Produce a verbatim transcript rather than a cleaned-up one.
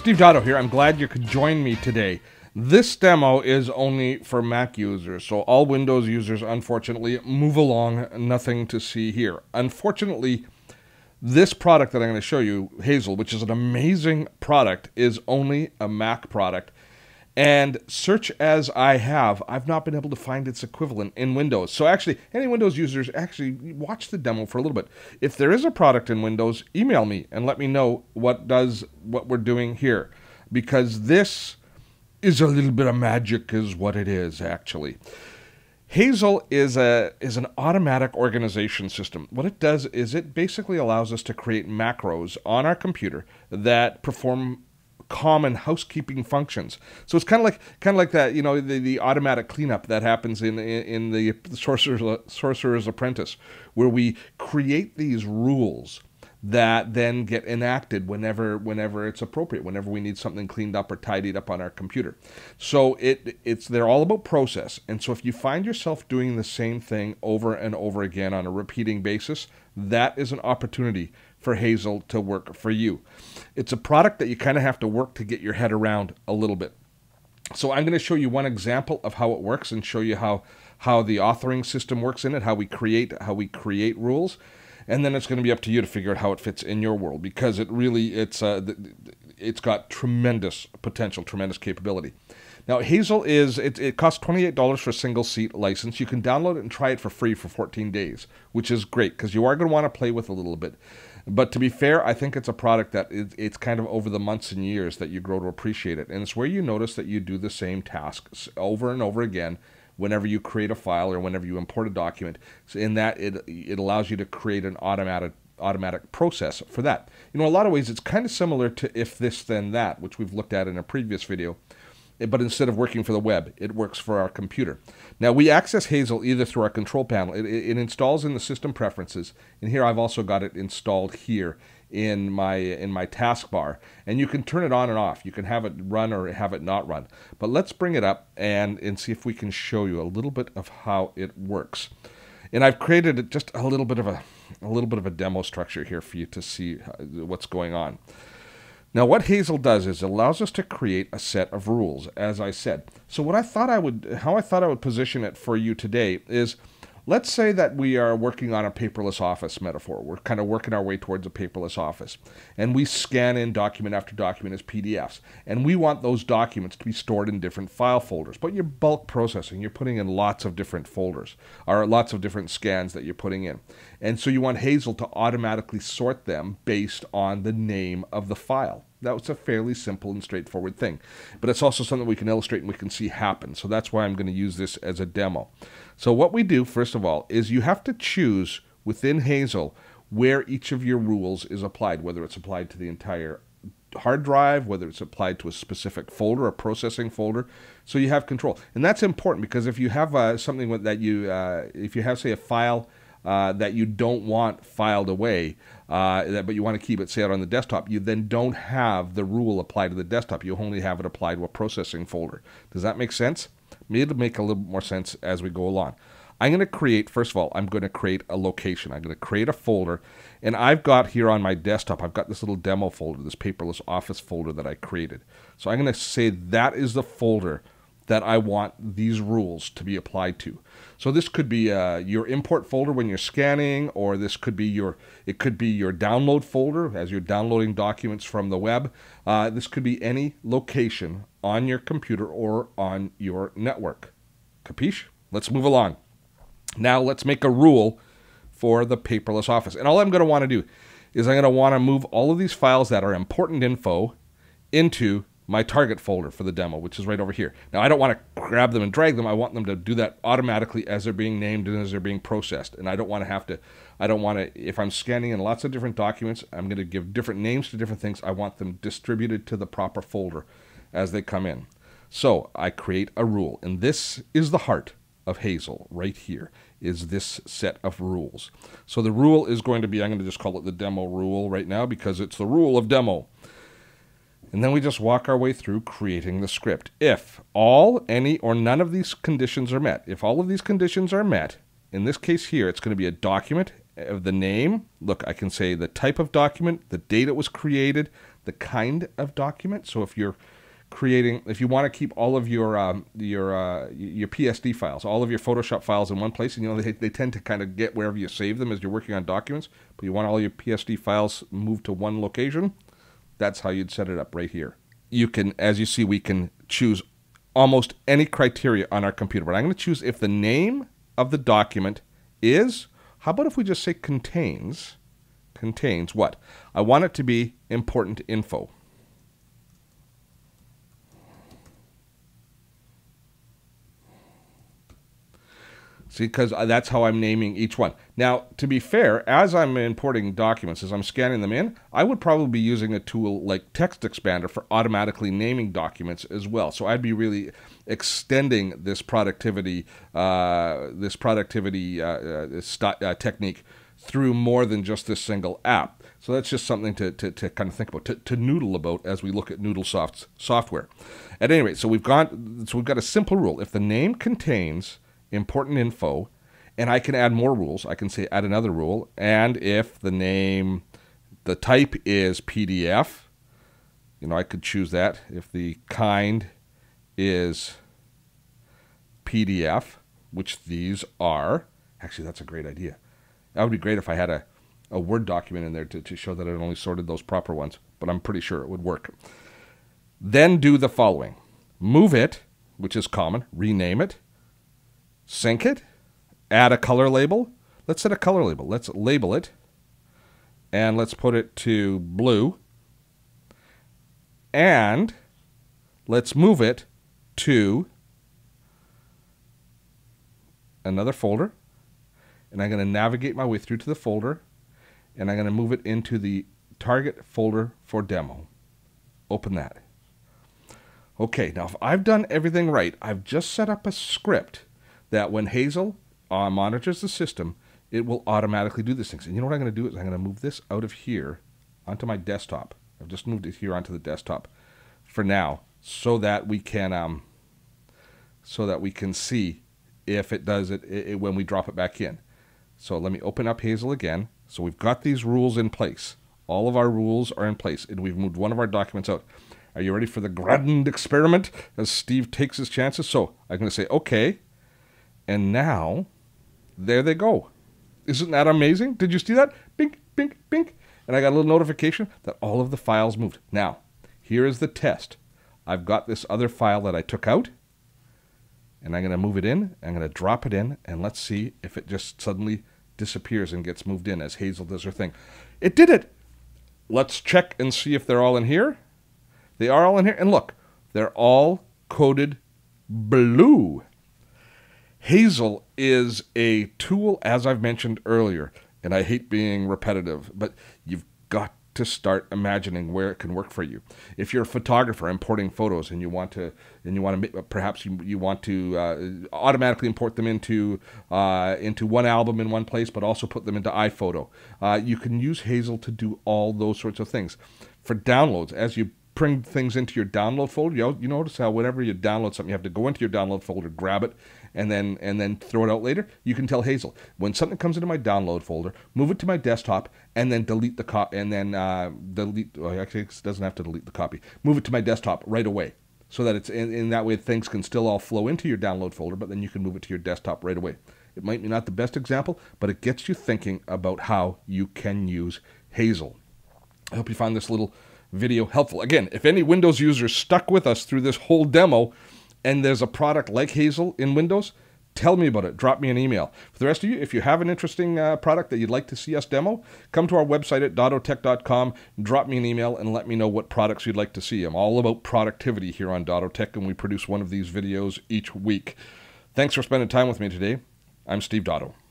Steve Dotto here. I'm glad you could join me today. This demo is only for Mac users, so all Windows users, unfortunately, move along. Nothing to see here. Unfortunately, this product that I'm going to show you, Hazel, which is an amazing product, is only a Mac product. And search as I have, I've not been able to find its equivalent in Windows. So actually, any Windows users, actually watch the demo for a little bit. If there is a product in Windows, email me and let me know what does what we're doing here. Because this is a little bit of magic is what it is, actually. Hazel is a is an automatic organization system. What it does is it basically allows us to create macros on our computer that perform common housekeeping functions. So it's kind of like kind of like that, you know, the, the automatic cleanup that happens in in, in the Sorcerer's, Sorcerer's Apprentice, where we create these rules that then get enacted whenever whenever it's appropriate, whenever we need something cleaned up or tidied up on our computer. So it it's they're all about process. And so if you find yourself doing the same thing over and over again on a repeating basis, that is an opportunity for Hazel to work for you. It's a product that you kind of have to work to get your head around a little bit. So I'm going to show you one example of how it works and show you how how the authoring system works in it, how we create how we create rules, and then it's going to be up to you to figure out how it fits in your world, because it really it's uh, it's got tremendous potential, tremendous capability. Now, Hazel is, it, it costs twenty-eight dollars for a single seat license. You can download it and try it for free for fourteen days, which is great because you are going to want to play with it a little bit. But to be fair, I think it's a product that it, it's kind of over the months and years that you grow to appreciate it. And it's where you notice that you do the same tasks over and over again whenever you create a file or whenever you import a document. So in that, it, it allows you to create an automatic automatic process for that. You know, in a lot of ways, it's kind of similar to If This Then That, which we've looked at in a previous video. But instead of working for the web, it works for our computer. Now, we access Hazel either through our control panel. It, it, it installs in the system preferences, and here I've also got it installed here in my in my taskbar. And you can turn it on and off. You can have it run or have it not run. But let's bring it up and, and see if we can show you a little bit of how it works. And I've created just a little bit of a a little bit of a demo structure here for you to see what's going on. Now, what Hazel does is it allows us to create a set of rules, as I said. So what I thought I would, how I thought I would position it for you today is, let's say that we are working on a paperless office metaphor. We're kind of working our way towards a paperless office. And we scan in document after document as P D Fs. And we want those documents to be stored in different file folders. But you're bulk processing. You're putting in lots of different folders, or lots of different scans that you're putting in. And so you want Hazel to automatically sort them based on the name of the file. That was a fairly simple and straightforward thing. But it's also something we can illustrate and we can see happen. So that's why I'm going to use this as a demo. So what we do, first of all, is you have to choose within Hazel where each of your rules is applied, whether it's applied to the entire hard drive, whether it's applied to a specific folder, a processing folder, so you have control. And that's important because if you have uh, something that you, uh, if you have, say, a file Uh, that you don't want filed away, uh, that, but you want to keep it, say, out on the desktop, you then don't have the rule applied to the desktop. You only have it applied to a processing folder. Does that make sense? Maybe it'll make a little bit more sense as we go along. I'm going to create, first of all, I'm going to create a location. I'm going to create a folder, and I've got here on my desktop, I've got this little demo folder, this paperless office folder that I created. So I'm going to say that is the folder that I want these rules to be applied to. So this could be uh, your import folder when you're scanning, or this could be your, it could be your download folder as you're downloading documents from the web. Uh, this could be any location on your computer or on your network. Capiche? Let's move along. Now let's make a rule for the paperless office. And all I'm going to want to do is I'm going to want to move all of these files that are important info into my target folder for the demo, which is right over here. Now, I don't want to grab them and drag them. I want them to do that automatically as they're being named and as they're being processed. And I don't want to have to, I don't want to, if I'm scanning in lots of different documents, I'm going to give different names to different things. I want them distributed to the proper folder as they come in. So I create a rule, and this is the heart of Hazel right here, is this set of rules. So the rule is going to be, I'm going to just call it the demo rule right now because it's the rule of demo. And then we just walk our way through creating the script. If all, any, or none of these conditions are met, if all of these conditions are met, in this case here, it's going to be a document of the name. Look, I can say the type of document, the date it was created, the kind of document. So if you're creating, if you want to keep all of your um, your uh, your P S D files, all of your Photoshop files in one place, and you know they, they tend to kind of get wherever you save them as you're working on documents, but you want all your P S D files moved to one location, that's how you'd set it up right here. You can, as you see, we can choose almost any criteria on our computer, but I'm going to choose if the name of the document is, how about if we just say contains, contains what? I want it to be important info. See, because that's how I'm naming each one. Now, to be fair, as I'm importing documents, as I'm scanning them in, I would probably be using a tool like Text Expander for automatically naming documents as well. So I'd be really extending this productivity, uh, this productivity uh, uh, st uh, technique through more than just this single app. So that's just something to, to, to kind of think about, to, to noodle about as we look at Noodlesoft's software. At any rate, so we've got, so we've got a simple rule. If the name contains important info, and I can add more rules. I can say add another rule, and if the name, the type is P D F, you know, I could choose that. If the kind is P D F, which these are, actually that's a great idea. That would be great if I had a, a Word document in there to, to show that it only sorted those proper ones, but I'm pretty sure it would work. Then do the following. Move it, which is common, rename it, sync it, add a color label. Let's set a color label. Let's label it, and let's put it to blue, and let's move it to another folder, and I'm going to navigate my way through to the folder, and I'm going to move it into the target folder for demo. Open that. Okay, now if I've done everything right, I've just set up a script that when Hazel uh, monitors the system, it will automatically do these things. And you know what I'm going to do is I'm going to move this out of here onto my desktop. I've just moved it here onto the desktop for now, so that we can um, so that we can see if it does it, it, it when we drop it back in. So let me open up Hazel again. So we've got these rules in place. All of our rules are in place, and we've moved one of our documents out. Are you ready for the grand experiment as Steve takes his chances? So I'm going to say okay. And now, there they go. Isn't that amazing? Did you see that? Bink, bink, bink. And I got a little notification that all of the files moved. Now, here is the test. I've got this other file that I took out, and I'm going to move it in. I'm going to drop it in, and let's see if it just suddenly disappears and gets moved in as Hazel does her thing. It did it. Let's check and see if they're all in here. They are all in here. And look, they're all coded blue. Hazel is a tool, as I've mentioned earlier, and I hate being repetitive, but you've got to start imagining where it can work for you. If you're a photographer importing photos and you want to, and you want to, perhaps you, you want to uh, automatically import them into uh, into one album in one place, but also put them into iPhoto, uh, you can use Hazel to do all those sorts of things. For downloads, as you bring things into your download folder, you, you notice how whenever you download something, you have to go into your download folder, grab it, and then and then throw it out later. You can tell Hazel, when something comes into my download folder, move it to my desktop, and then delete the copy, and then uh, delete, well, actually it doesn't have to delete the copy, move it to my desktop right away, so that it's in, in that way things can still all flow into your download folder, but then you can move it to your desktop right away. It might be not the best example, but it gets you thinking about how you can use Hazel. I hope you found this little video helpful. Again, if any Windows users stuck with us through this whole demo and there's a product like Hazel in Windows, tell me about it. Drop me an email. For the rest of you, if you have an interesting uh, product that you'd like to see us demo, come to our website at dotto tech dot com, drop me an email, and let me know what products you'd like to see. I'm all about productivity here on Dotto Tech, and we produce one of these videos each week. Thanks for spending time with me today. I'm Steve Dotto.